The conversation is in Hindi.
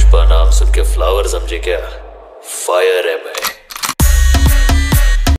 पुष्पा नाम सुन के फ्लावर समझे क्या? फायर है मैं।